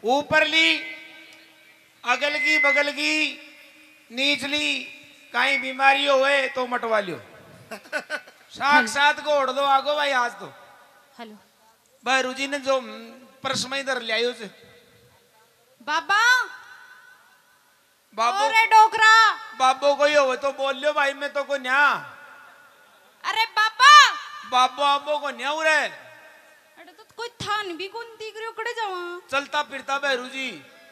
ऊपरली अगल की बगल की नीचली कहीं बीमारी होए तो मटवा लियो। साक्षात को उड़ दो आगो भाई आज तो। हेलो भाई जी ने जो प्रश्न इधर ले आयो से बाबा बाबू अरे डोकरा बाबू को ही हो तो बोल लियो भाई मैं तो को न्या। अरे बाबा बाबू आबो को न्या उरे अरे तो कोई थान भी कौन दिख रही हो कड़े जावा चलता फिरता भैरू जी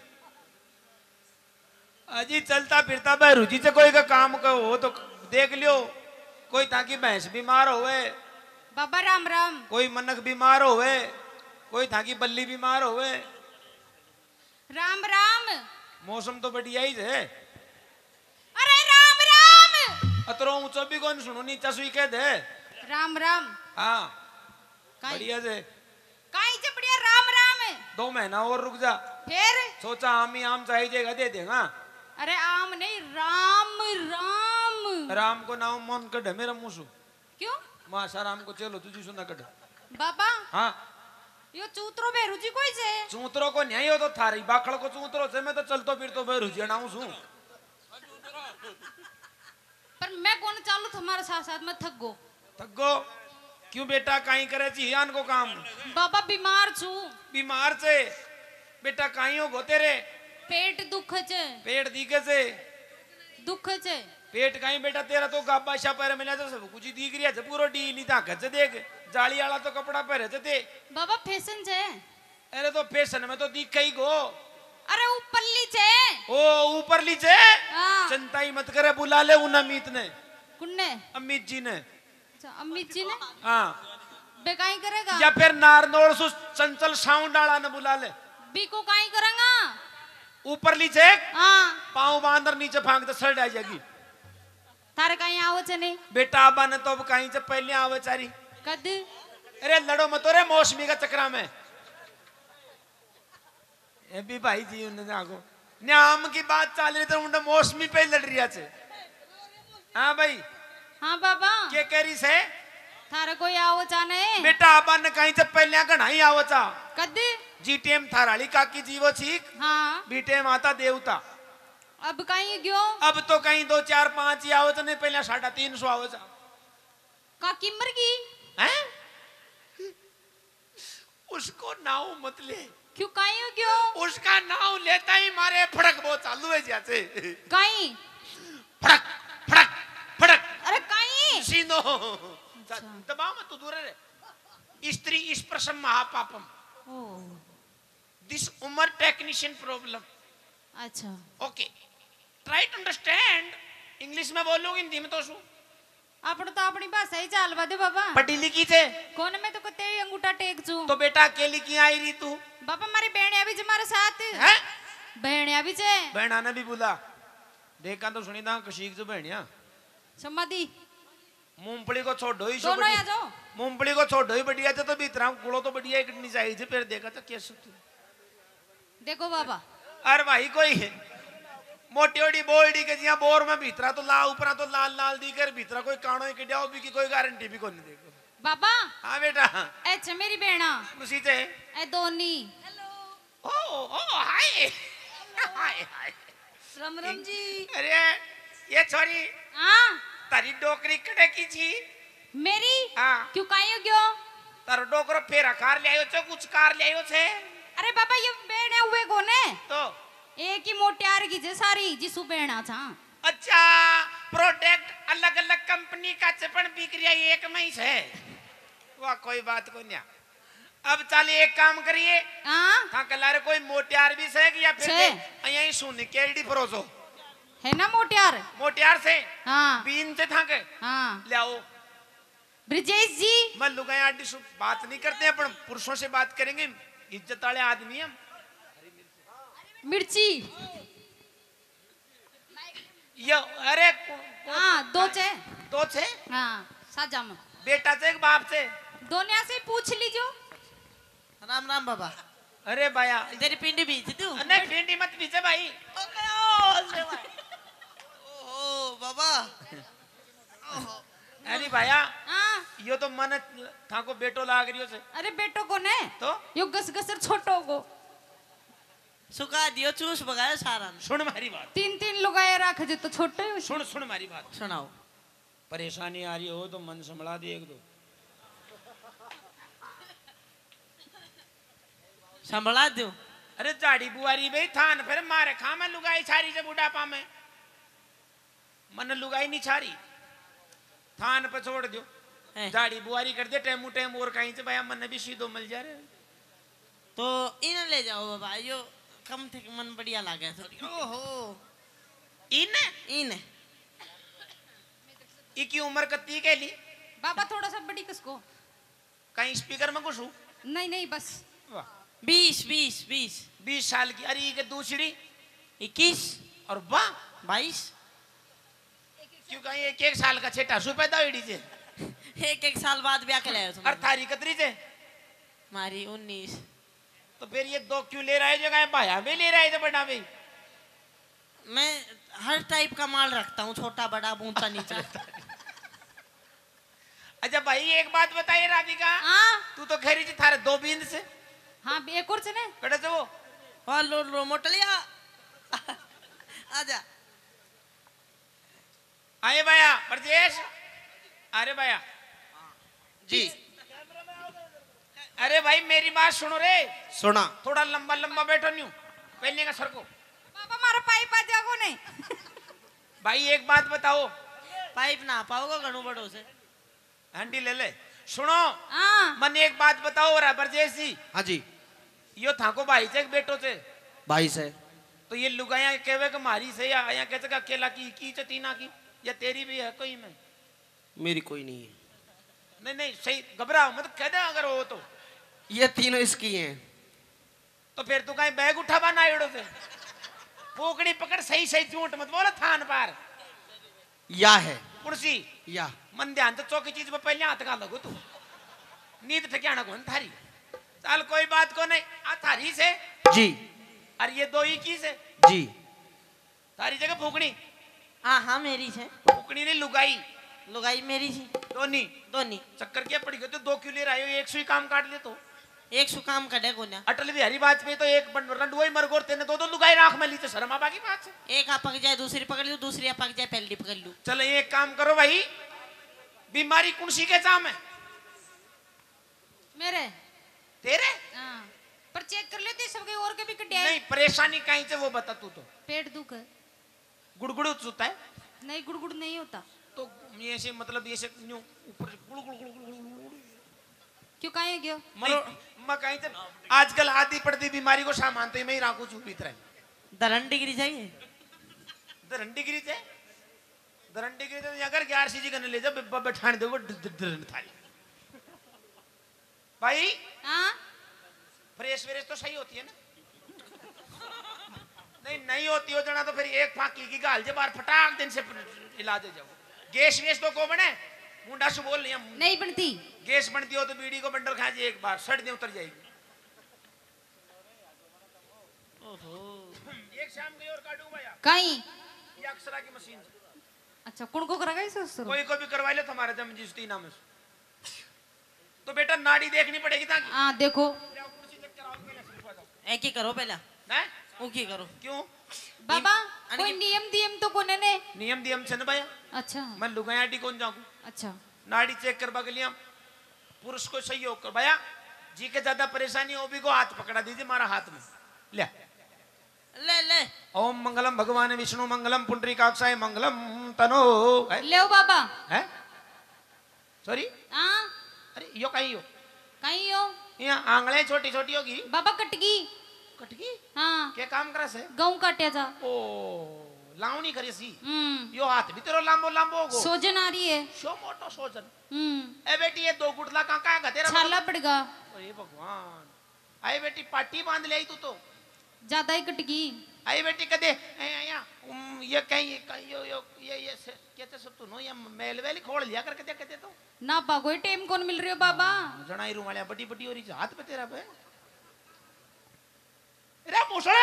अजी चलता फिरता भैरू जी से कोई का काम का हो तो देख लियो। कोई ताकि भैंस बीमार होवे बाबा राम राम कोई मनक बीमार होवे कोई ताकि बल्ली बीमार होवे। राम राम मौसम तो बढ़िया ही है। अरे राम राम अतरो ऊंचो भी कौन सुनो नीचा सुई कह दे। राम राम हाँ काई बढ़िया से काई से बढ़िया राम राम 2 महीना और रुक जा। फिर सोचा आम चाहिए दे देगा। अरे आम नहीं राम राम राम को नाम मन कढ़ मेरा मुसु क्यों माशा राम को चलो तुझी सुना कढ़। बाबा हाँ यो चूतरो बेरू जी कोई से चूतरो को नहीं हो तो थारी बाखड़ को चूतरो से मैं तो चलतो फिर तो रुझे ना हूँ। पर मैं कौन चालू तुम्हारे साथ साथ में थक गो थको क्यों बेटा कहीं करे जियान को काम बाबा बीमार छू बीमार से बेटा कहीं हो गो तेरे पेट दुख छे पेट दिखे से दुख छे पेट कहीं बेटा तेरा तो गाबा शा पैर मिला तो सब कुछ दिख रही है पूरा डी नहीं था घर से देख जाली वाला तो कपड़ा पहरे थे बाबा फैशन छे अरे तो फैशन में तो दिख ही गो। अरे ऊपरली छे ओ ऊपर लीचे हाँ। चिंता ही मत करे बुला ले उन अमित ने कुन्ने अमित जी ने अच्छा अमित जी ने हाँ बेकाई करेगा या फिर नारनौल सु चंचल साउंड डाला ने बुला ले बी को काई करेगा ऊपर लीचे हाँ पाँव बांधर नीचे फांक तो सड़ आ जाएगी। थारे काई आवो छे नहीं बेटा आबा ने तो अब कहीं से पहले आवे चारी कद अरे लड़ो मत रे मौसमी का चक्रा में ये भी भाई जी उन्होंने आगो न्याम की बात चल रही तो उन्हें मौसमी पे लड़ रही है। हाँ भाई हाँ बाबा क्या कह रही से थारे कोई आवो चाने बेटा आबा ने कहीं से पहले घनाई आवो चा कद जीटेम थाराली काकी जीवो छीक हाँ बीटे माता देवता अब काई गयो अब तो कहीं 2 4 5 ही आवो नहीं पहले 350 आवो चा का किमर की हैं उसको नाव मत ले क्यों काई गयो उसका नाव लेता ही मारे फड़क वो चालू है जैसे काई फड़क फड़क फड़क अरे काई सीनो दबा मत तू दूर रे स्त्री स्पर्शम महापापम ओ दिस उमर टेक्नीशियन प्रॉब्लम। अच्छा okay try to understand English में बोलोगे हिंदी में तो शू आपण तो अपनी भाषा ही चालवा दे बाबा पढ़ी लिखी थे कौन मैं तो कते अंगूठा टेक छू तो बेटा अकेली की आई रही तू बाबा मारी बहनिया भी हमारे साथ हैं बहनिया भी छे बहना ने भी बोला देखा तो सुनी था कशीक जो बहनिया समाधि मूंगफली को छोड़ ही दोनों आ जाओ मूंगफली को छोड़ ही बढ़िया थे तो भीतर गुड़ो तो बढ़िया एक चाहिए फिर देखा था कैसे देखो बाबा अरे भाई कोई मोटी ओडी बोल्डी के जिया बोर में भीतरा तो लाल ऊपरा तो लाल लाल दी कर भीतरा कोई कानो ही कडियाओ भी की कोई गारंटी भी कोई नहीं देखो बाबा हाँ बेटा अच्छा मेरी बहना खुशी से ए दोनी ओ ओ हाय हाय हाय राम राम जी अरे ये छोरी हाँ तारी डोकरी कड़े की जी मेरी हाँ क्यों काई गयो तारो डोकरो फेरा कार ले आयो छे कुछ कार ले आयो छे अरे बाबा ये बहने हुए कोने तो एक ही मोटियार की जे सारी जिसु बहना था अच्छा प्रोडक्ट अलग अलग कंपनी का चपन बिक रहा है एक में ही है वाह कोई बात को नहीं। अब चलिए एक काम करिए हाँ था कलारे कोई मोटियार भी से या फिर यही सुन केडी परोसो है ना मोटियार मोटियार से हाँ बीन से था के हाँ ले आओ ब्रिजेश जी मैं लुगाई आंटी से बात नहीं करते हैं पर पुरुषों से बात करेंगे इज्जत वाले आदमी हम मिर्ची ये अरे हाँ दो छे हाँ साजा में बेटा से बाप से दोनिया से पूछ लीजो राम राम बाबा अरे भैया तेरी पिंडी बीच तू नहीं भिंडी मत पीछे भाई ओहो बाबा अरे भैया हाँ यो तो मन था को बेटो लाग रियो से अरे बेटो को ने तो यो गस गसर छोटो को सुखा दियो चूस बगाया सारा ने। सुन मारी बात, 3-3 लुगाए रख जो तो छोटे हो। सुन सुन मारी बात। सुनाओ। परेशानी आ रही हो तो मन संभला दे एक दो। संभला दो। अरे झाड़ी बुआरी भाई थान फिर मारे खा मैं लुगाई छारी से बुढ़ापा में मन लुगाई नहीं छारी थान पे छोड़ दो। झाड़ी बुआरी कर दे टेमू टेम और कहीं से भैया मन भी सीधो मिल जा रहे तो इन ले जाओ बाबा यो कम थे मन बढ़िया लागे थोड़ी। ओहो इन इन इकी उम्र कत्ती के लिए बाबा थोड़ा सा बड़ी किसको? कहीं स्पीकर में घुसू? नहीं नहीं बस 20 साल की। अरे के दूसरी 21 और वाह 22 क्यों कहीं एक साल का छेटा सु पैदा हुई से एक साल बाद ब्याह के लाए तुम। और थारी कतरी से मारी 19। तो फिर ये दो क्यों ले रहे जो भाया भी ले रहे थे बड़ा भाई? मैं हर टाइप का माल रखता हूँ छोटा बड़ा ऊंचा नीचा। अच्छा भाई एक बात बताइए राधिका। हाँ तू तो खैरी थी थारे 2 बींद से। हाँ एक और से ने कड़े से वो और लो मोटलिया आजा। आए भैया परजेश। अरे भैया जी। अरे भाई मेरी बात सुनो रे। सुना। थोड़ा लंबा लंबा बैठो न्यू पहले का सर को। बाबा मारा पाइप आ जाओ ने। भाई एक बात बताओ। पाइप ना पाओगे घणो बड़ो से हंडी ले ले। सुनो हाँ मन एक बात बताओ परजेश जी। हाँ जी। यो थाको भाई से बेटो से 22 है। तो ये लुगाया कहवे कि मारी से या आया कहते अकेला की तीना की या तेरी भी है कोई में? मेरी कोई नहीं है। नहीं नहीं सही घबराओ मत कह दे अगर हो तो। ये तीनों इसकी हैं। तो फिर तू कहीं बैग उठा बना इड़ो से पोकड़ी पकड़ सही सही चूंट मत बोला थान पार या है कुर्सी या मन ध्यान तो चौकी चीज में पहले हाथ का लगो तू नींद ठिकाना कौन थारी। चल कोई बात को नहीं आ थारी से जी। और ये 2 ही की से जी। थारी जगह फूकनी। हाँ हाँ मेरी से फूकनी नहीं लुगाई लुगाई मेरी सी दोनी दोनी। चक्कर क्या पड़ी गई तो 2 क्यों ले रहे हो? 100 ही काम काट ले तो। एक सुकाम कटे को ना अटल बिहारी वाजपेयी तो एक रंडुआ मरगोर तेने 2 लुगाई राख में ली तो शर्म आ की बात से। एक आप पक जाए दूसरी पकड़ लूं दूसरी आप पक जाए पहली पकड़ लूं। चलो एक काम करो भाई बीमारी कौन सी के जाम है मेरे तेरे? हाँ पर चेक कर लेते सबके और के भी कटिया नहीं परेशानी कहीं से वो बता तू तो। पेट दुख है। गुड़गुड़ होता है नहीं गुड़गुड़ नहीं होता तो ये से मतलब ये से यूं ऊपर गुड़ क्यों काहे क्यों? मैं कहीं से आजकल आधी पड़ती बीमारी को सामान तो मैं ही राखू छू भीतर दरन डिग्री चाहिए दरन डिग्री से अगर 11 जी करने ले जा बैठाने दो थाली भाई। हाँ फ्रेश व्रेश तो सही होती है ना? नहीं होती हो जना तो फिर एक फांकी की गाल जे बार फटाक दिन से इलाज हो जाओ। गैस वेस तो को बने मुंडा से बोल लिया नहीं बनती। गैस बनती हो तो बीड़ी को बंडल खा जी एक बार सड़ दे उतर जाएगी। ओहो एक शाम गई और काटू भैया कहीं ये अक्सरा की मशीन से। अच्छा कौन को करागा इसे उससे? कोई को भी करवा ले तुम्हारा जम जिसती नाम है तो बेटा नाड़ी देखनी पड़ेगी ताकि। हाँ देखो एक ही करो पहला हैं ऊकी करो। क्यों बाबा आणि कोई की- नियम दियम तो कोने ने? नियम दियम से न भैया अच्छा मैं लुगाया डी कौन जाऊं अच्छा नाड़ी चेक करवा के लिए पुरुष को सहयोग कर भैया जी के ज्यादा परेशानी हो भी को हाथ पकड़ा दीजिए हमारा हाथ में ले ले ले ओम मंगलम भगवान विष्णु मंगलम पुंडरीकाक्षाय मंगलम तनो ले बाबा है सॉरी हाँ अरे यो कहीं हो कहीं हो यहाँ आंगलें छोटी छोटी होगी बाबा कटगी कटकी हाँ क्या काम करे से गऊ काटिया था। ओ लावनी करे सी यो हाथ भी तेरो लांबो लांबो होगो सोजन आ रही है। शो मोटो सोजन ए बेटी ये 2 गुटला का गधेरा छाला पड़ेगा। अरे भगवान आई बेटी पाटी बांध ले आई तू तो ज्यादा ही कटगी। आई बेटी कदे ये कहीं ये कहते सब तू नो ये मेल वेली खोल लिया कर कहते तो ना पागो टाइम कौन मिल रही हो बाबा? जनाई रूम वाले बड़ी बड़ी हो रही हाथ पे तेरा पे रे मुसले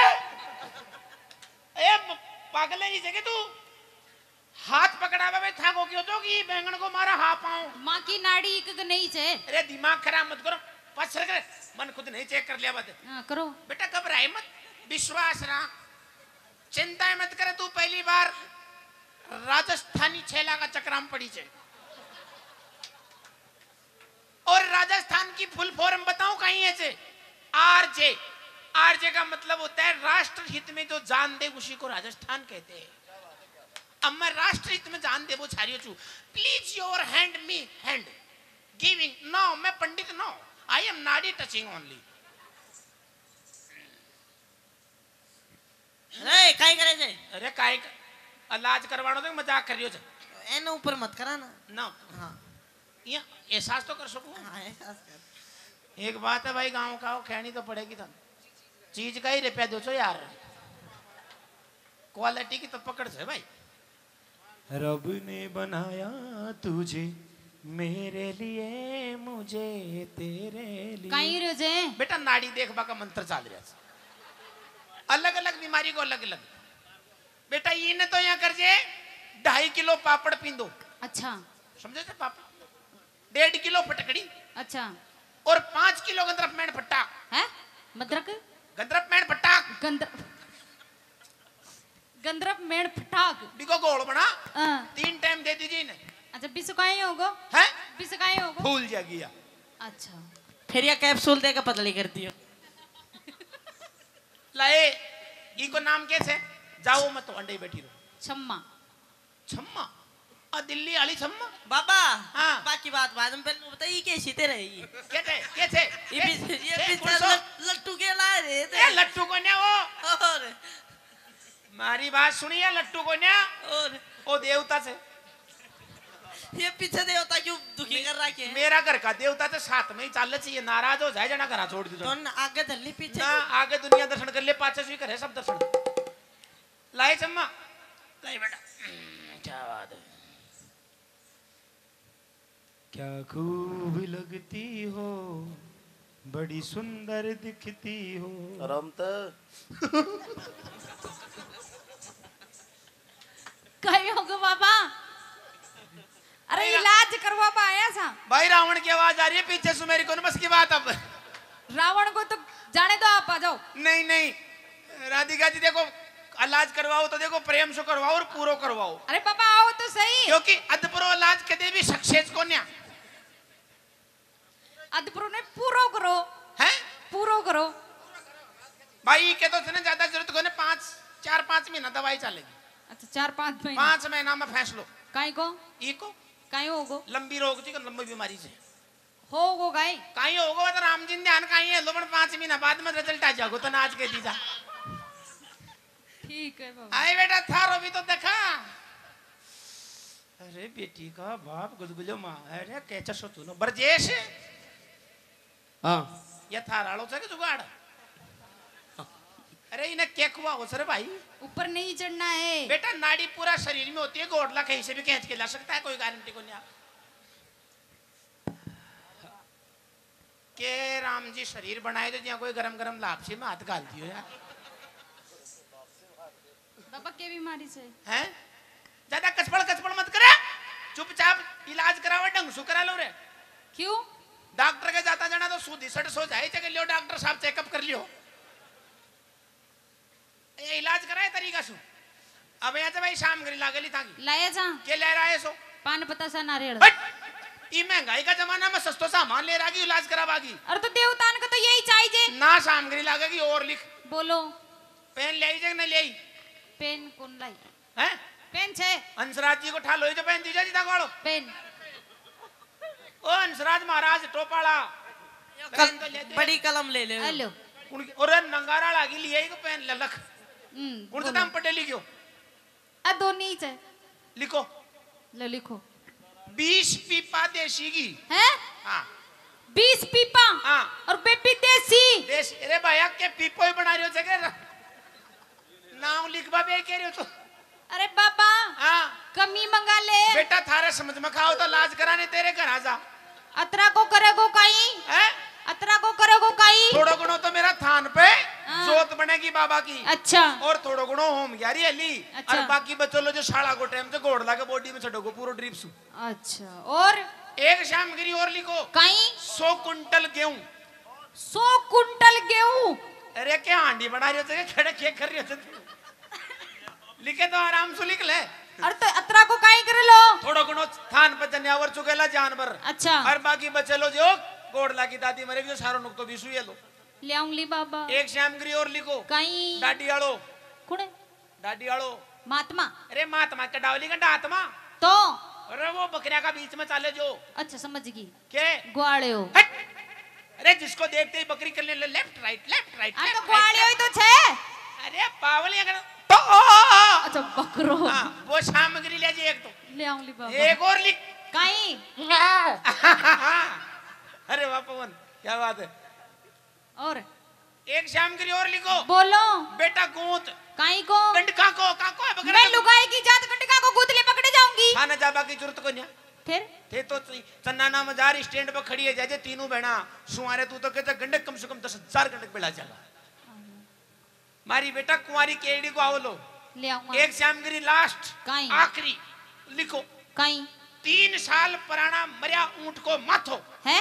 ए पागल नहीं जगह तू हाथ पकड़ावे में थाको क्यों तो कि बैंगन को मारा हा पाऊं माँ की नाड़ी एक नहीं छे। अरे दिमाग खराब मत करो पछर कर मन खुद नहीं चेक कर लिया बात हाँ करो बेटा घबराए मत विश्वास रहा, चिंता मत करे, तू पहली बार राजस्थानी छेला का चक्राम पड़ी छे। और राजस्थान की फुल फॉर्म बताऊं कहीं है से? आरजे। आरजे का मतलब होता है राष्ट्र हित में जो जान दे उसी को राजस्थान कहते हैं। अब मैं राष्ट्र हित में जान दे वो छारियो छू। Please your hand me hand giving. No, मैं पंडित नो, आई एम नाडी टचिंग ओनली। अरे काई करे छे? अरे काई इलाज करवानो तो मजाक करियो छे। एने ऊपर मत करा ना। नो हाँ ये एहसास तो कर सकूं। हाँ एहसास कर। एक बात है भाई, गांव का हो कहनी तो पड़ेगी था। चीज का ही रुपया दो छो यार, क्वालिटी की तो पकड़ से भाई। रब ने बनाया तुझे मेरे लिए, मुझे तेरे लिए। कहीं रोजे बेटा नाड़ी देखबा का मंत्र चल रहा है। अलग अलग बीमारी को अलग अलग। बेटा ये ने तो यहाँ कर जे 2.5 किलो पापड़ पींदो। अच्छा समझे थे? पापड़ 1.5 किलो फटकड़ी अच्छा और 5 किलो गंदरप मैन फट्टा है मद्रक गंदरप मैन फट्टा गंदरप मेड़ फटाक बिको गोल बना। हाँ। 3 टाइम दे दीजिए इन्हें। अच्छा बिसकाई होगो है बिसकाई होगो फूल जागिया। अच्छा फिर ये कैप्सूल देकर पतली करती हो। लाए इको नाम कैसे? जाओ मत अंडे ही बैठी रहो। छम्मा छम्मा आ दिल्ली वाली छम्मा। बाबा हाँ। बाकी बात बाद में, पहले बताइए कैसी तेरे ये कैसे लट्टू के ला रहे थे। ए लट्टू को न्या वो और मारी बात सुनिए, लट्टू को न्या और ओ देवता से। ये पीछे देवता क्यों दुखी कर रहा है? मेरा घर का देवता तो साथ में ही चल चाहिए, नाराज हो जाए जना घरा छोड़ दो तो आगे धरली पीछे ना, आगे दुनिया दर्शन कर ले, पाछे से करे सब दर्शन। लाए चम्मा लाए बेटा। क्या बात है, क्या खूब लगती हो, बड़ी सुंदर दिखती हो। कहीं होगो बाबा? अरे इलाज करवा पाया था भाई। रावण की आवाज आ रही है पीछे से, मेरी कौन बस की बात। अब रावण को तो जाने दो, आप आ जाओ। नहीं नहीं राधिका जी देखो, इलाज करवाओ तो देखो प्रेम से करवाओ और पूरो करवाओ। अरे पापा आओ तो सही। क्योंकि अधपुरो इलाज कदे भी सक्सेस को न्या अधपुरो ने पूरो करो है, पूरो करो भाई के तो इतने ज्यादा जरूरत को ने 4-5 महीना दवाई चलेगी। अच्छा 4-5 महीने 5 महीना में फैसलो काई को इको काई होगो लंबी रोग थी, लंबी बीमारी से होगो काई काई होगो तो राम जी ध्यान काई है लोबन 5 महीना बाद में रिजल्ट आ जागो तो नाच के दीजा। ठीक है बाबा। आए बेटा थारो भी तो देखा। अरे बेटी का बाप गुदगुलो मां, अरे कैचा सो तू न बरजेश। हाँ ये थारालो से के जुगाड़। अरे इन्हें क्या हुआ हो सर भाई? ऊपर नहीं चढ़ना है बेटा, नाड़ी पूरा शरीर में होती है, गोडला कहीं से भी खींच के ला सकता है, कोई गारंटी को नहीं। के राम जी शरीर बनाए तो जहाँ कोई गरम गरम लापसी में हाथ गाल दियो यार। बाबा के बीमारी से हैं? ज्यादा कचपड़ मत करे, चुपचाप इलाज कराओ, ढंग से करा लो रे। क्यों? डॉक्टर के जाता जाना तो सूदी सट सो जाए चल लियो, डॉक्टर साहब चेकअप कर लियो, ये इलाज कराए तरीका सु। अब यहाँ से भाई शाम गरी लागली थाकी लाया जा के ले रहा है सो पान पता सा नारियल। बट ये महंगाई का जमाना में सस्तो सामान ले रहा इलाज करावागी। अरे तो देवतान को तो यही चाहिए ना सामग्री लागेगी और लिख। बोलो पेन ले आई ना ले आई? पेन कौन लाई हैं? पेन छे हंसराज जी को ठा लो जो पेन दीजा जी दागवाड़ो पेन। ओ हंसराज महाराज टोपाला पेन तो ले दे। बड़ी कलम ले ले। हेलो और नंगारा लागी लिए को पेन ले लख कौन सा दाम पटे लिखो? आ दो नीच है लिखो ले लिखो 20 पीपा देसी घी है। हाँ 20 पीपा हाँ और बेबी देसी देश। अरे भैया के पीपो ही बना रहे हो जगह नाम लिखवा बे कह रहे हो तो। अरे बाबा हाँ कमी मंगा ले बेटा थारे समझ में खाओ तो लाज कराने तेरे घर आ जा। अतरा को करेगो काई है? अतरा को करेगो काई थोड़ो गुणो तो मेरा थान पे हाँ। जोत बनेगी बाबा की। अच्छा और थोड़ो गुणो होम यारी अली। अच्छा। और बाकी बच्चों लो जो शाला को टाइम से गोड़ लाके बॉडी में छड़ोगो पूरा ड्रिप सु। अच्छा और एक शाम गिरी और लिखो काई 100 कुंटल गेहूं 100 कुंटल गेहूं अरे क्या हांडी बना रही हो खड़े क्या कर रही हो लिखे तो आराम से लिख ले। अरे तो अतरा को काई करे लो थोड़ा गुनो थान पे जन्यावर चुकेला जानवर। अच्छा और बाकी बचे लो जो गोड़ला की दादी मरे भी सारो नुक तो बीसु ये लो ले आऊंगी बाबा। एक श्यामगिरी और लिखो काई डाडी आलो कुड़े डाडी आलो महात्मा। अरे महात्मा का डावली का आत्मा तो अरे वो बकरिया का बीच में चाले जो। अच्छा समझ गई के ग्वाड़े हो। अरे जिसको देखते ही बकरी करने लेफ्ट राइट लेफ्ट राइट। तो ग्वाड़े हो तो छे। अरे पावली अगर तो अच्छा बकरो। वो सामग्री ले जी एक तो ले आऊंगी बाबा। एक और लिख काई अरे वाह पवन क्या बात है। और एक सामग्री और लिखो बोलो बेटा गोत काई को गंडका को काको है मैं लुगाई की जात गंडका को गुदले पकड़े जाऊंगी। खाना जाबा की जरूरत को नहीं फिर थे तो चन्ना नाम जार स्टैंड पर खड़ी है जाजे तीनों बहना सुहारे तू तो कहता गंडक कम से कम 10,000 गंडक बेला चला मारी बेटा कुंवारी केड़ी को आवलो ले आऊंगा। एक श्यामगिरी लास्ट काई आखिरी लिखो काई 3 साल पुराना मरिया ऊंट को माथो है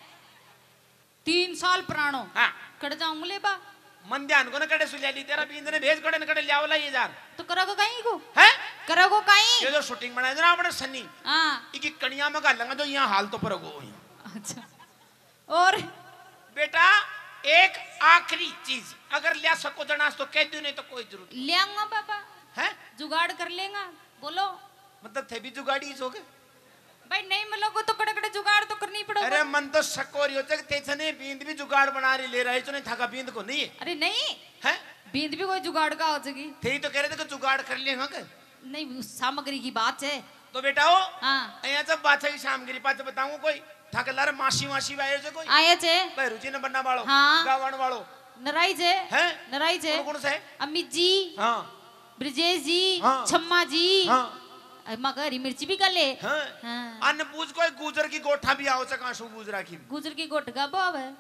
3 साल पुरानो। हाँ कड़ जाऊंग ले बा मन ध्यान को न कड़े सुल्याली तेरा बींद ने भेज कड़े न कड़े लियावला ये जार तो करोगो काई को है करोगो काई ये जो शूटिंग बनाए ना अपने सन्नी हां इकी कणिया में गालंगा जो यहाँ हाल तो पर गो। अच्छा और बेटा एक आखिरी चीज अगर लिया सको जनास तो कह दू नहीं तो कोई जरूरत ले आऊंगा बाबा। है जुगाड़ कर लेगा बोलो मतलब थे भी जुगाड़ी सोगे भाई नहीं मिलोगे तो कड़े कड़े जुगाड़ तो करनी पड़ेगा। अरे मन तो सकोरी होते कि तेछने बींद भी जुगाड़ बना रही ले रही तो नहीं थका बींद को नहीं है। अरे नहीं है बींद भी कोई जुगाड़ का हो जाएगी। थे तो कह रहे थे कि जुगाड़ कर लेगा के नहीं उस सामग्री की बात है। तो बेटा हो हाँ यहाँ जब बात है शामगिरी पास बताऊं कोई थक लार मासी मासी वाये जो कोई आए जे रुचि न बनना वालो हाँ। गावन वालो नराई जे हैं नराई जे कौन से अमित जी हाँ ब्रजेश जी हाँ। छम्मा जी हाँ मगर हरी मिर्ची भी कर ले। हाँ हाँ। अन्न पूछ कोई गुजर की गोठा भी आओ चका सु गुजरा की गुजर की गोट का बाब है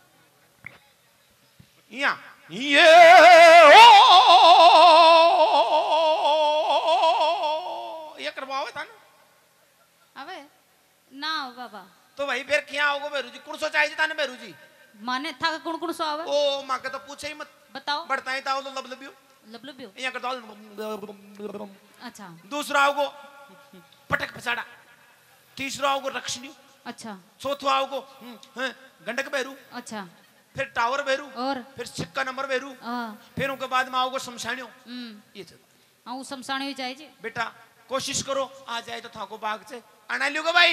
ये ये करवावे था ना अबे ना हो बाबा तो भाई फिर क्या होगा बेरू जी कुर्सो चाहिए था ना बेरू जी माने था कुण कुण सो आवे ओ मां के तो पूछे ही मत बताओ बढ़ता ही था तो लबलबियो लबलबियो यहाँ कर दो अच्छा दूसरा आओगो पटक पसाड़ा तीसरा आओगो रक्षणी अच्छा चौथा आओगो गंडक बेरू अच्छा फिर टावर बेरू और फिर सिक्का नंबर बेरू हाँ फिर उनके बाद में आओगो शमशानियों ये चल हाँ शमशान ही चाहिए बेटा कोशिश करो आ जाए तो थाको बाग से आना लियोगे भाई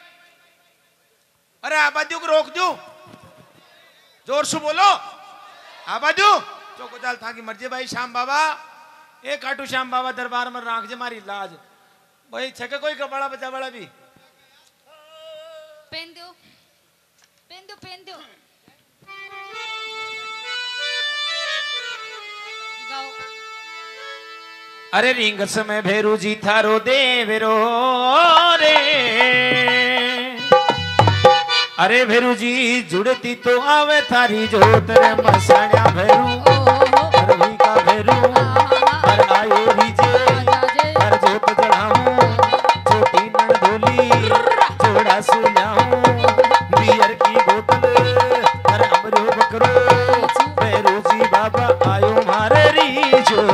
अरे आबादियों को रोक दो जोर से बोलो आबादियों चौको चाल था की मर्जी भाई श्याम बाबा एक आटू श्याम बाबा दरबार में राख जे मारी लाज भाई छके कोई कपड़ा बचा बड़ा भी पहन दो पहन दो पहन दो गाओ अरे रिंगस में भेरू जी थारो देवरो रे अरे भेरू जी जुड़ती तो आवे थारी जोत रे मसाण्या भेरू अरे का भेरू अरे आयो रीजे अरे जोत जड़ाऊं छोटी नंदोली जोड़ा सुनाऊं बियर की बोतल अरे अमरो बकरो भेरू जी बाबा आयो मारे रीजो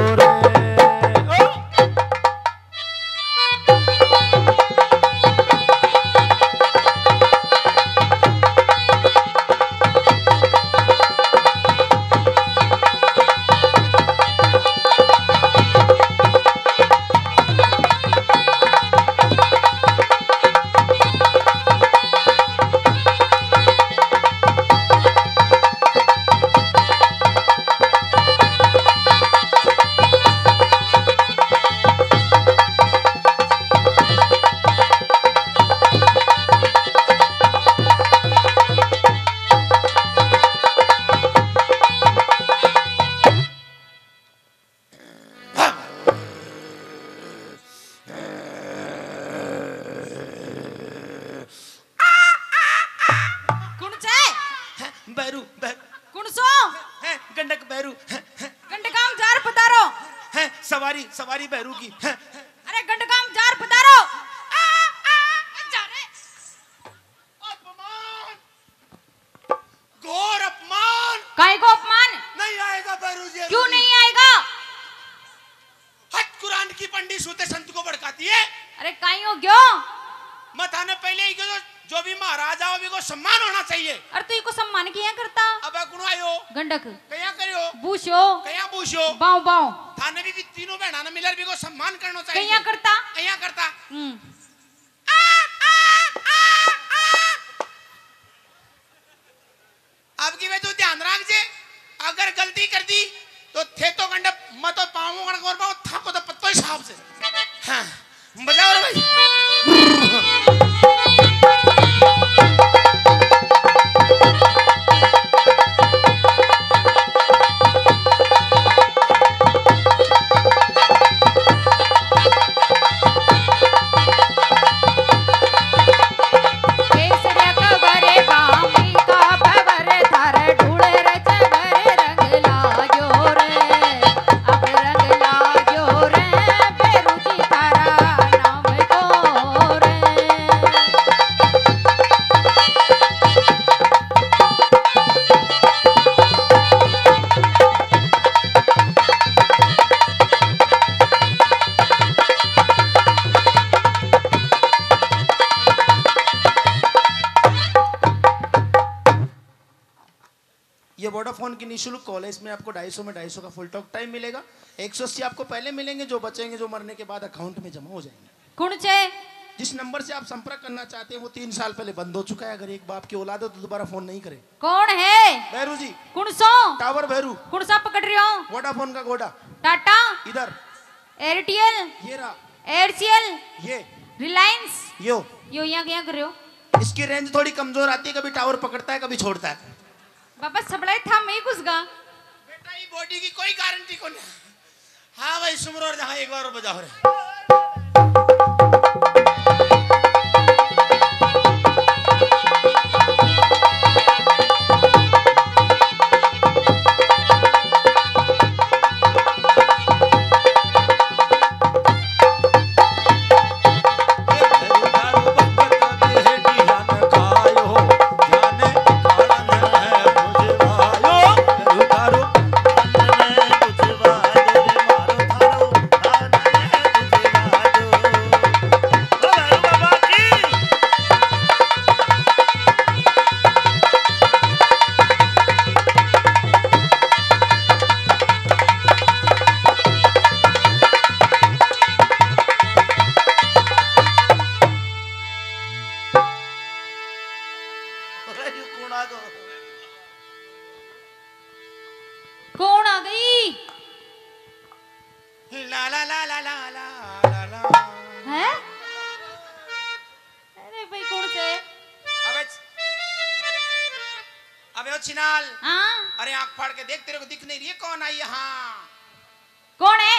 सवारी सवारी बहरू की अरे गंडकाम जार पधारो अपमान घोर अपमान काय को अपमान चाहती है? अरे काई हो गयो? मत आने पहले ही क्यों जो भी महाराजा हो भी को सम्मान होना चाहिए। अरे तू इको सम्मान किया करता? अबे कुण आयो? गंडक। कया करियो? बूशो। कया बूशो? बाऊ बाऊ। थाने भी तीनों बहना ने मिलर भी को सम्मान करना चाहिए। कया करता? कया करता? अब की वे तू ध्यान रख जे, अगर गलती कर दी तो थे तो गंडा मत तो पाऊं गण और पाऊं थाको तो पत्तो हिसाब से। हाँ बजाओ रे भाई। ये वोडाफोन की निःशुल्क कॉल है, इसमें आपको 250 में 250 का फुल टॉक टाइम मिलेगा। 180 आपको पहले मिलेंगे, जो बचेंगे जो मरने के बाद अकाउंट में जमा हो जाएंगे। कौन छे? जिस नंबर से आप संपर्क करना चाहते हैं वो 3 साल पहले बंद हो चुका है। अगर एक बाप की औलाद हो तो दोबारा फोन नहीं करे। कौन है? भैरू जी। कौन सो? टावर भैरू। कौन सा पकड़ रहे हो? वोडाफोन का गोडा। टाटा। इधर। एयरटेल। ये रहा। एयरसेल। ये। रिलायंस। यो यहाँ क्या कर रहे हो? इसकी रेंज थोड़ी कमजोर आती है, कभी टावर पकड़ता है कभी छोड़ता है। बाबा सबड़ा था मैं कुछ गा। बेटा ये बॉडी की कोई गारंटी को नहीं। हाँ भाई सुमरो और जहाँ एक बार बजाओ रे। कौन आ गई? ला ला ला ला ला ला ला। हैं? अरे भाई कौन से? अबे ओ चिनाल। हाँ? अरे आंख फाड़ के देख, तेरे को दिख नहीं रही है कौन आई यहाँ? कौन है?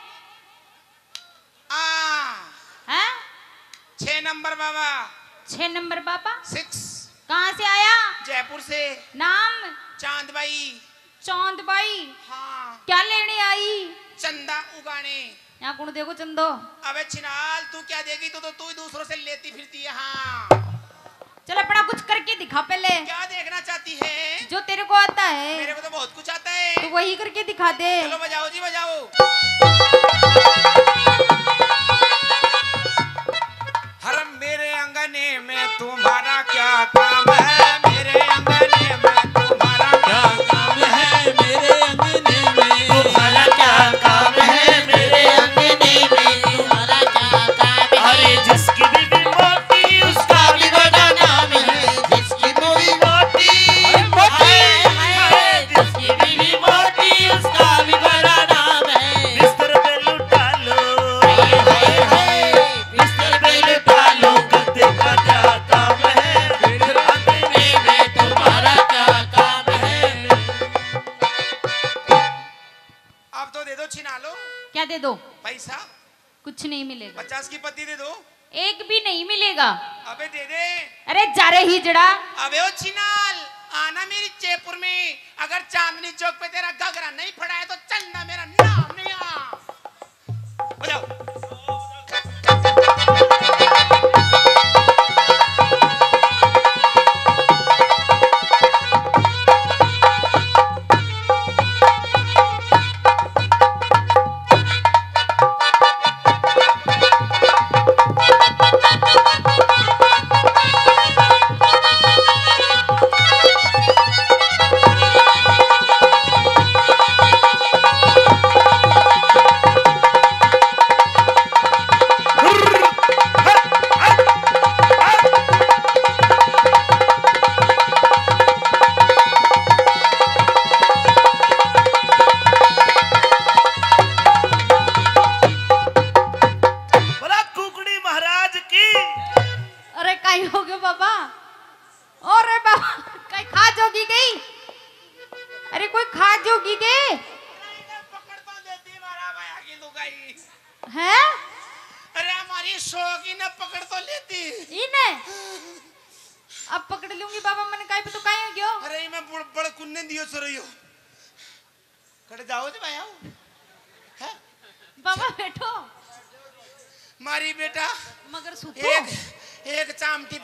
हैं? 6 नंबर बाबा। 6 नंबर बाबा? 6। कहाँ से आया? जयपुर से। नाम? चांद भाई। चांद भाई? हाँ। क्या लेने आई? चंदा उगाने। यहाँ कौन देखो चंदो? अबे चिनाल तू क्या देगी? तू ही दूसरों से लेती फिरती है। हाँ चल अपना कुछ करके दिखा पहले। क्या देखना चाहती है? जो तेरे को आता है। मेरे को तो बहुत कुछ आता है। तो वही करके दिखा दे। चलो बजाओ जी बजाओ। हर मेरे अंगने में तुम्हारा क्या काम है? मेरे अंगने में तुम्हारा क्या काम है? मेरे अंगने में तुम्हारा क्या काम है? मेरे अंगने में तुम्हारा क्या काम है? अरे जिसकी बीवी मोटी उसका भी बड़ा नाम है। जिसकी बीवी मोटी जिसकी बीवी मोटी उसका भी बड़ा नाम है। बिस्तर पे लुटा लो, बिस्तर पे लुटा लो, गद्दे का क्या काम है? मेरे अंगने में तुम्हारा क्या काम है? आप तो दे दो छिना लो। क्या दे दो? पैसा। कुछ नहीं मिलेगा। 50 की पत्ती दे दो। एक भी नहीं मिलेगा। अबे दे दे। अरे जा रे ही जड़ा। अबे ओ छिनाल आना मेरी जयपुर में। अगर चांदनी चौक पे तेरा घघरा नहीं फड़ा है तो चंदा मेरा नाम नहीं आ। बजाओ। इन्हें पकड़ तो लेती इन्हें अब पकड़ लूंगी बाबा मैंने काई पे तो काई हो गयो अरे मैं बड़ कुन्ने दियो सरयो कड़े जाओ जी भाई आओ है बाबा बैठो मारी बेटा मगर सुतो एक चामटी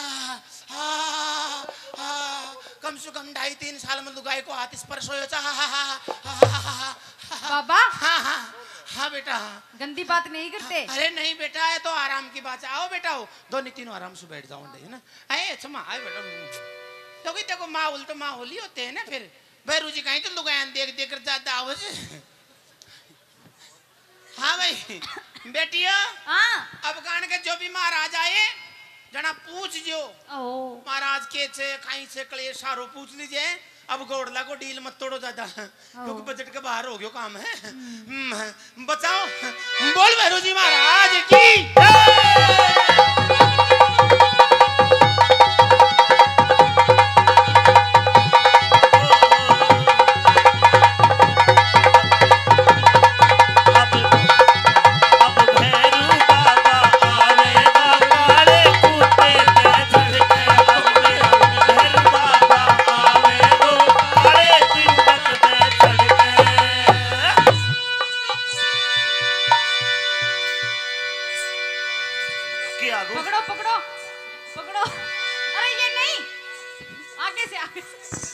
कम से कम 2.5-3 साल में लुगाई को हाथ स्पर्श हो बाबा हाँ बेटा गंदी बात नहीं करते अरे नहीं बेटा है तो आराम की बात है आओ बेटा हो 2-3 आराम से बैठ जाओ है ना आए अच्छा माँ आए बेटा तो कि देखो माहौल तो माहौल ही होते हैं ना फिर भैरू जी कहीं तो लुगाई देख देख कर ज्यादा आवाज हाँ भाई बेटिया हाँ अब कान के जो भी महाराज आए जना पूछ जो महाराज के छे खाई से कले सारो पूछ लीजिए अब गोड़ला को डील मत तोड़ो ज्यादा क्योंकि बजट के बाहर हो गयो काम है बचाओ बोल भैरू जी महाराज की पकड़ो पकड़ो पकड़ो अरे ये नहीं आगे से आगे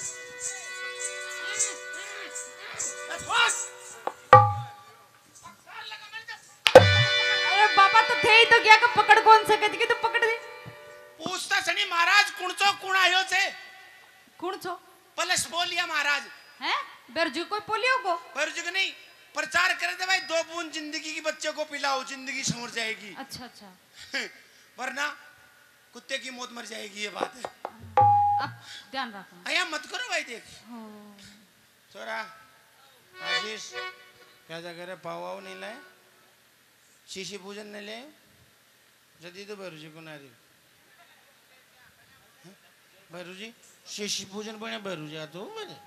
अरे बाबा तो थे ही तो क्या का पकड़ कौन सके थी कि तो पकड़ दे पूछता सनी महाराज कुणचो कुण आयो छे कौन छो पलस बोलिया महाराज हैं बेरजू कोई पोलियो को भैरू जी नहीं प्रचार करे दे भाई 2 बूंद जिंदगी की बच्चे को पिलाओ जिंदगी संवर जाएगी अच्छा अच्छा वरना कुत्ते की मौत मर जाएगी ये बात है अब ध्यान रखो अया मत करो भाई देख छोरा आशीष क्या जा करे पाव नहीं लाए शीशी पूजन नहीं ले जदी तो भैरू जी को ना दी भैरू जी शीशी पूजन बने भैरू जी तो मैंने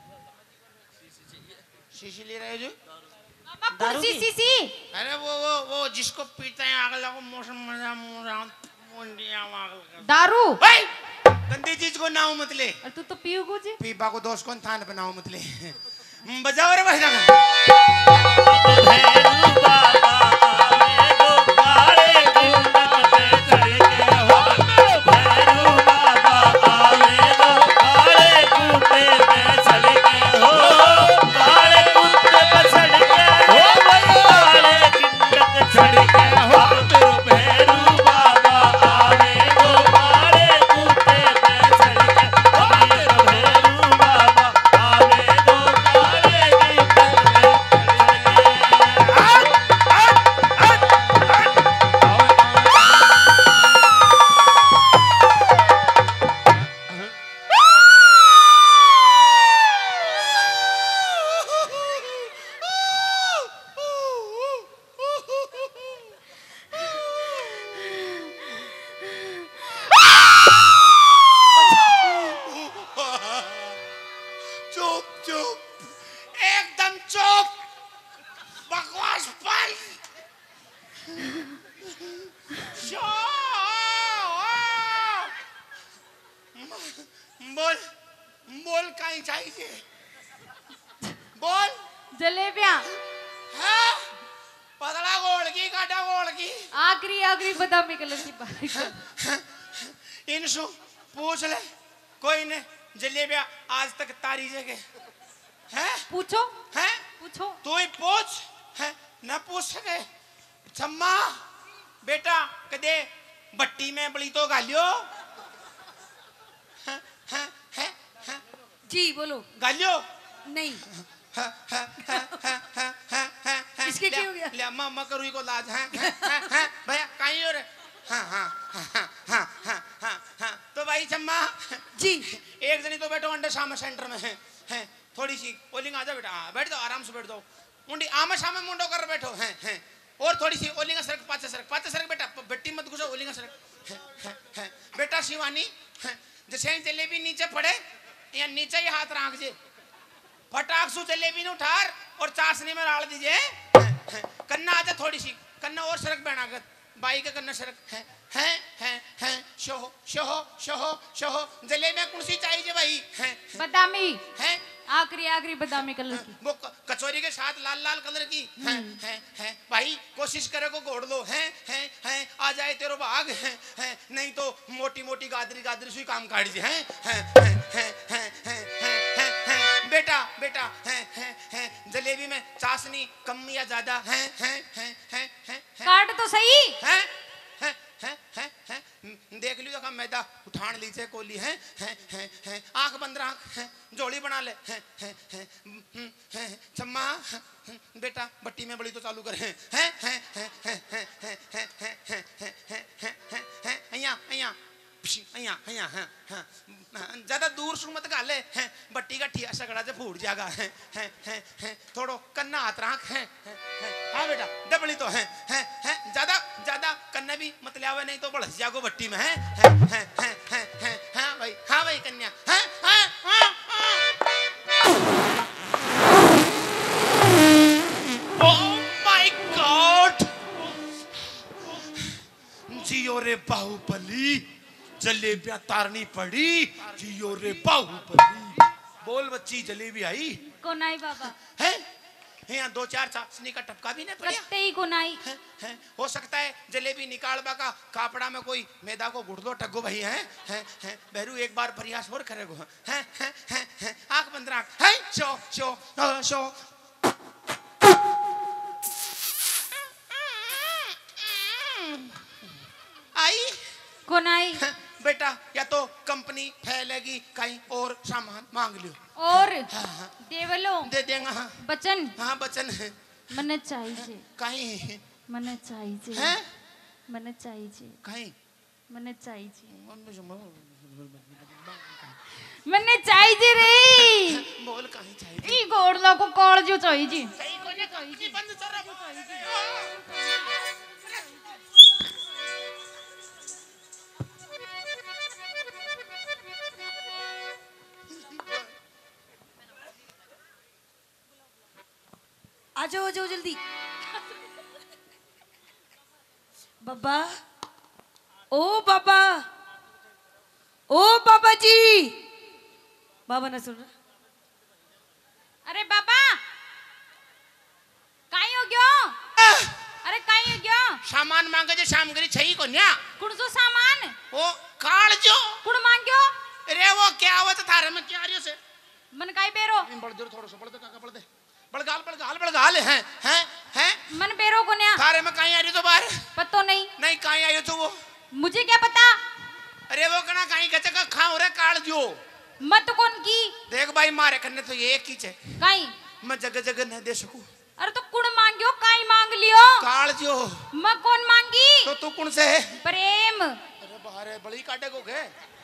शीशी ले रहे जो दारू सी अरे वो जिसको पीता है अगला को मौसम मजा दारू गंदी चीज को नाव मत ले और तू तो पियोगो जी पीपा को दोस्त कौन थान पे नाव मत ले बजाओ रे भाई बोल बोल कहीं चाहिए बोल जलेबियां हाँ पतला गोल की काटा गोल की आखिरी आखिरी बादामी कलर की बात इनसु पूछ ले कोई ने जलेबियां आज तक तारी जगह है पूछो है पूछो तू ही पूछ है ना पूछ सके छम्मा बेटा कदे बट्टी में बड़ी तो गालियो जी बोलो गालियो नहीं इसके क्या हो गया ले अम्मा करूई को लाज है भैया कहीं और हाँ तो भाई चम्मा जी एक जनी तो बैठो अंडे सामने सेंटर में है थोड़ी सी ओलिंग आ जाओ बेटा बैठ जाओ आराम से बैठ जाओ मुंडी आमे सामने मुंडो कर बैठो हैं और थोड़ी सी ओलिंग सरक पाचे सरक बेटा बट्टी मत घुसो ओलिंग सरक बेटा शिवानी जैसे जलेबी नीचे पड़े या नीचे ही हाथ रख जे फटाक सु जलेबी ने उठार और चाशनी में डाल दीजिए कन्ना आजा थोड़ी सी कन्ना और सरक बना कर बाई का कन्ना सरक है हैं शो शो शो शो जलेबियां कौन सी चाहिए भाई? हैं बादामी, हैं आखिरी आखिरी बादामी कलर की। वो कचौरी के साथ लाल लाल कलर की। हैं भाई कोशिश करे को घोड़ लो। हैं आ जाए तेरो भाग। हैं नहीं तो मोटी मोटी गादरी गादरी सुई काम काट जी। हैं बेटा बेटा हैं जलेबी में चाशनी कम या ज्यादा? हैं काट तो सही। हैं देख लियो का मैदा उठान लीजिए कोली। हैं आंख बंद रख, जोड़ी बना ले। चम्मा बेटा बट्टी में बड़ी तो चालू कर। ज्यादा दूर से मत गाले। बट्टी का ठिया सगड़ा से फूट जाएगा। थोड़ो कन्ना हाथ रख। हाँ बेटा डबली तो है। ज्यादा ज्यादा कन्ना भी मत लियावे नहीं तो बढ़ जागो बट्टी में। हाँ भाई कन्या। ओह माय गॉड, जियो रे बाहुबली, जलेबियां तारनी पड़ी। जियो रे बाहुबली। बोल बच्ची जलेबी आई? कौन आई बाबा? है यहाँ दो चार चाशनी का टपका भी नहीं पड़ा। कत्ते ही कौन आई? हो सकता है जलेबी निकालबा का कापड़ा में कोई मैदा को गुड़ दो टग्गो भाई। हैं बहरू एक बार प्रयास और करेगो। हैं आंख बंद रख। हैं शो शो शो आई? कौन आई? बेटा या तो कंपनी फैलेगी कहीं और सामान मांग लियो। और देवलो दे देंगे। हाँ बचन। हाँ बचन है। मने चाहिए, कहीं मने चाहिए, हैं मने चाहिए, कहीं मने चाहिए, मने चाहिए रे। बोल कहीं चाहिए। ई गोड़ला को कॉल जो चाहिए। सही को नहीं चाहिए। बंद कर आ जाओ जल्दी। बाबा, ओ बाबा, ओ बाबा जी। बाबा ना सुन रहा। अरे बाबा काई हो गयो? अरे काई हो गयो? सामान मांगे जो शाम करी छई को न्या। कुण जो सामान? वो काल जो कुण मांग्यो? अरे वो क्या आवत थारे में क्या रियो से? मन काई बेरो? बढ़ दे थोड़ा सा बढ़ दे काका बढ़ दे। बड़गाल हैं मन बेरो को न्या थारे में कहीं आ रही तो बाहर? पतो नहीं। नहीं कहीं आयो तो वो? मुझे क्या पता? अरे वो कना कहीं गचक खाओ रे काल जो। मत कौन की? देख भाई मारे करने तो ये एक ही है। काई? मैं जगह जगह न दे सकूं। अरे तो कुण मांग्यो? काई मांग लियो? काल जो। मैं कौन मांगी? तो तू कौन से है? प्रेम। अरे बाहर बड़ी काटे को के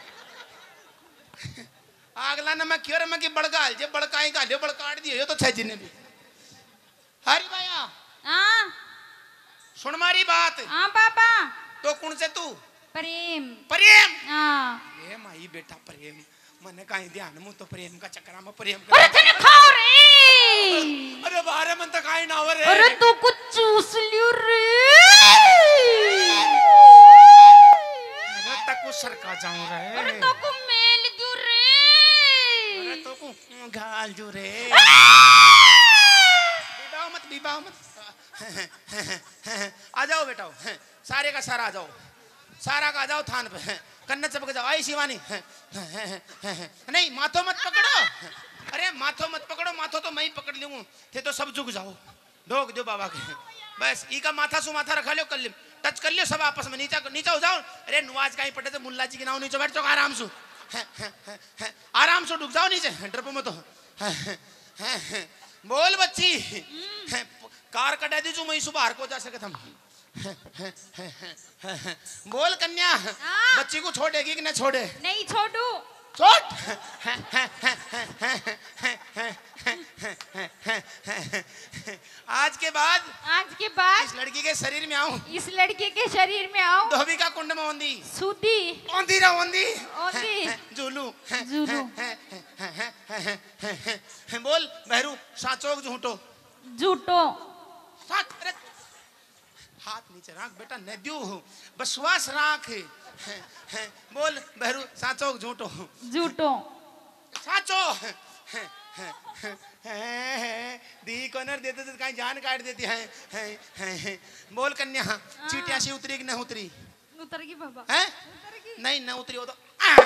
आगला न मैं क्यों रे मैं की बड़गाल जे बड़काई गालियो बड़काट दियो तो छे जिने भी। हरी भैया हां सुन मारी बात। हां पापा। तो कौन से तू? प्रेम। प्रेम? हां ये माई बेटा प्रेम मने कहीं ध्यान मु तो प्रेम का चक्कर में प्रेम अरे तने खाओ रे। अरे बाहर मन तक आई ना रे। अरे तू कुछ चूस लियो रे। अरे तक सरका जाऊं रे। अरे तो को मेल दू रे। अरे तो को गाल जो रे। बीबाओ मत आ जाओ बेटा। सारे का सारा आ जाओ, सारा का आ जाओ थान पे। कन्ने चपक जाओ। आई शिवानी। नहीं माथो मत पकड़ो। अरे माथो मत पकड़ो, माथो तो मैं ही पकड़ लूंगा। थे तो सब झुक जाओ। ढोक दो बाबा के। बस ई का माथा सु माथा रखा लो, कर लियो टच कर लियो सब आपस में। नीचा नीचा हो जाओ। अरे नुआज कहीं पटे तो मुल्ला जी के नाव नीचे बैठ जाओ आराम से। आराम से डूब जाओ नीचे। डर मत। बोल बच्ची कार कटा दी मैं सुबह को जा सके। बोल कन्या बच्ची को छोड़ेगी कि न छोड़े? नहीं छोड़ू। छोड़। आज के बाद इस लड़की के शरीर में आऊं। इस लड़के के शरीर में आऊं। धोबी का कुंड में ओंदी सूदी ओंदी रा ओंदी झूलू झूलू। बोल बहरू साचो झूठो? झूठो। साच। अरे हाथ नीचे रख बेटा न दू बसवास राख बोल बहरू साचो झूठो झूठो साचो दी कोनर देते तो कहीं जान काट देती है बोल कन्या चीटियां सी उतरी कि न उतरी उतर गई बाबा है उतर गई नहीं न उतरी हो तो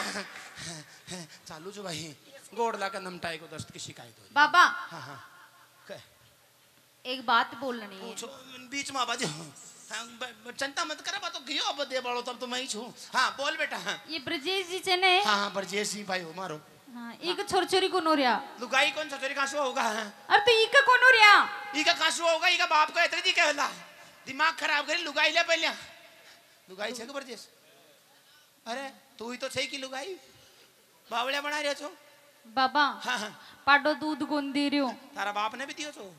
चालू जो भाई गोड़ ला कर नमटाए को दस्त की शिकायत हो बाबा हाँ हाँ कह एक बात बोलनी है पूछो बीच में आवाज चिंता मत करे बात तो गयो अब दे बाड़ो तब तो मैं ही छू हाँ बोल बेटा हाँ ये ब्रजेश जी से ने हाँ हाँ ब्रजेश जी भाई हो मारो हाँ एक छोर छोरी को नो रिया लुगाई कौन छोरी कासुआ होगा अरे तो इका को नो रिया इका कासुआ होगा इका बाप का इतनी कहला दिमाग खराब करे लुगाई ले पहले लुगाई छे के ब्रजेश अरे तू ही तो छे की लुगाई बावड़िया बना रहे छो बाबा हाँ हाँ पाडो दूध गोन दे रही हो तारा बाप ने भी दियो छो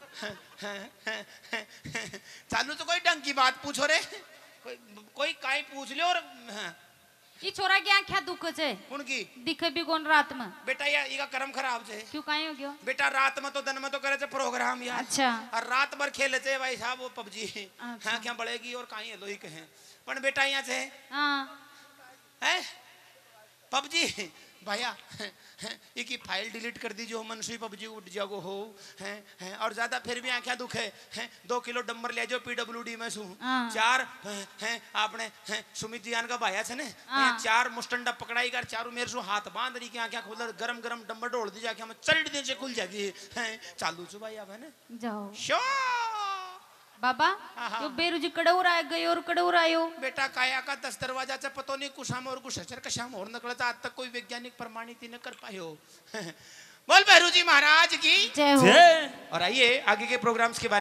चालू तो कोई ढंग की बात पूछो रे कोई काई पूछ ले और ये छोरा की आंखें दुख छे उनकी दिखे भी कौन रात में बेटा या इका कर्म खराब छे क्यों काहे हो गयो बेटा रात में तो दिन में तो करे छे प्रोग्राम यार अच्छा और रात भर खेले छे भाई साहब वो पबजी अच्छा। हाँ क्या बढ़ेगी और काई है लोही कहे पण बेटा यहाँ छे हाँ है पबजी भैया एक फाइल डिलीट कर दीजिए मनसुई पबजी उठ जाओ हो हैं और ज्यादा फिर भी आंखें दुखे हैं 2 किलो डंबर ले जाओ पीडब्ल्यूडी में सू हाँ। 4 हैं आपने सुमित जियान का भाया छे ने हाँ। 4 मुस्टंडा पकड़ाई कर चारों मेरे सु हाथ बांध रही की आंखें खोल गरम गरम डंबर ढोल दी जाके हम चल दे से खुल जाएगी हैं चालू छो भाई अब है ना जाओ शो बाबा हाँ, हाँ। यो बेरुजी कड़ौर आए गए और कड़ौर आयो बेटा काया का 10 दरवाजा से पतो नहीं कुशाम और कुशचर कशाम और निकलता आज तक कोई वैज्ञानिक प्रमाणित ही न कर पायो बोल भैरू जी महाराज की जय हो और आइए आगे के प्रोग्राम्स के बारे